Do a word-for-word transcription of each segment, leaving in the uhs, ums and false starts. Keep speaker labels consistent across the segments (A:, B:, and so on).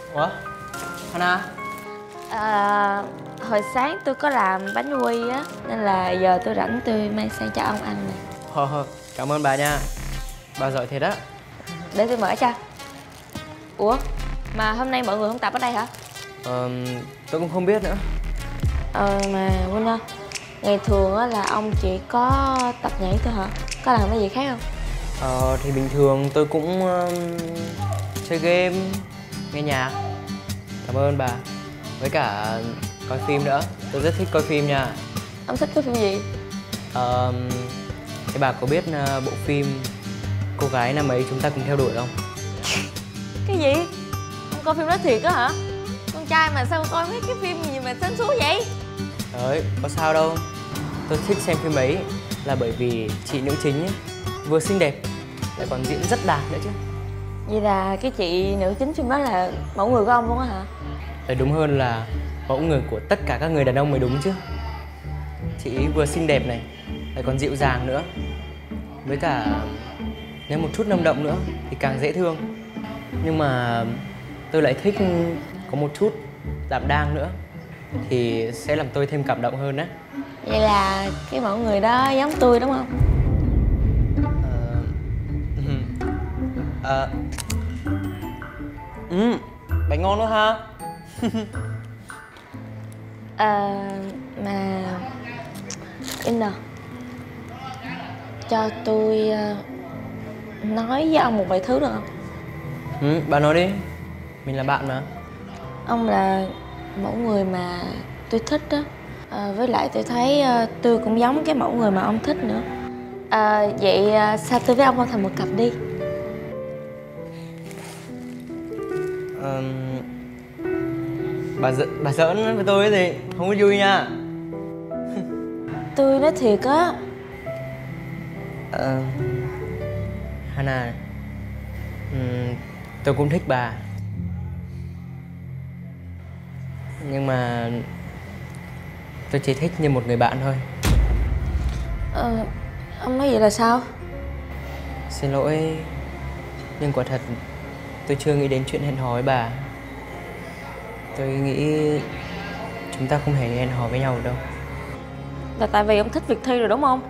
A: Ủa? Hana?
B: À, hồi sáng tôi có làm bánh quy á, nên là giờ tôi rảnh tôi mang sang cho ông ăn nè.
A: Ờ, cảm ơn bà nha. Bà giỏi thiệt á.
B: Để tôi mở cho. Ủa? Mà hôm nay mọi người không tập ở đây hả?
A: Ờ, tôi cũng không biết nữa.
B: Ờ, mà Quynh ơi, ngày thường á là ông chỉ có tập nhảy thôi hả? Có làm cái gì khác không?
A: Ờ, thì bình thường tôi cũng um, chơi game, nghe nhạc. Cảm ơn bà. Với cả coi phim nữa. Tôi rất thích coi phim nha.
B: Ông thích cái phim gì?
A: Ờ, thế bà có biết uh, bộ phim Cô gái năm ấy chúng ta cùng theo đuổi không?
B: Cái gì? Ông coi phim đó thiệt á hả? Con trai mà sao coi mấy cái phim gì mà sến súa vậy?
A: Đấy, có sao đâu. Tôi thích xem phim ấy là bởi vì chị nữ chính ấy, vừa xinh đẹp lại còn diễn rất đạt nữa chứ.
B: Vậy là cái chị nữ chính phim đó là mẫu người của ông luôn á hả?
A: Phải đúng hơn là mẫu người của tất cả các người đàn ông mới đúng chứ. Chị ấy vừa xinh đẹp này, lại còn dịu dàng nữa. Với cả nếu một chút năng động nữa thì càng dễ thương. Nhưng mà tôi lại thích có một chút đảm đang nữa thì sẽ làm tôi thêm cảm động hơn á.
B: Vậy là cái mẫu người đó giống tôi đúng không?
A: Ờ... Ừ, bánh ngon nữa ha.
B: Ờ... mà... Inna, cho tôi uh, nói với ông một vài thứ được không?
A: Ừ, bà nói đi. Mình là bạn mà.
B: Ông là mẫu người mà tôi thích đó. À, với lại tôi thấy uh, tôi cũng giống cái mẫu người mà ông thích nữa. À, vậy uh, sao tôi với ông không thành một cặp đi?
A: Ờ... Bà, gi- bà giỡn với tôi cái gì? Không có vui nha.
B: Tôi nói thiệt á.
A: Ờ... Hana, uhm, tôi cũng thích bà. Nhưng mà tôi chỉ thích như một người bạn thôi.
B: Ờ, ông nói vậy là sao?
A: Xin lỗi, nhưng quả thật tôi chưa nghĩ đến chuyện hẹn hò với bà. Tôi nghĩ chúng ta không hề hẹn hò với nhau đâu.
B: Là tại vì ông thích Việt Thi rồi đúng không?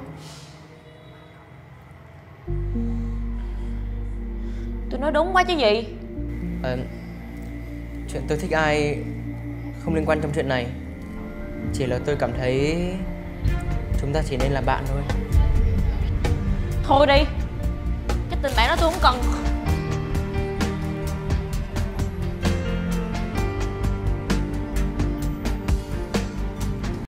B: Tôi nói đúng quá chứ gì.
A: Ờ, chuyện tôi thích ai không liên quan trong chuyện này. Chỉ là tôi cảm thấy chúng ta chỉ nên là bạn thôi.
B: Thôi đi, cái tình bạn đó tôi không cần.